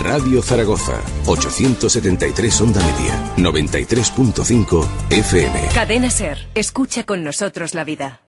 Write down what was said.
Radio Zaragoza, 873 Onda Media, 93.5 FM. Cadena SER, escucha con nosotros la vida.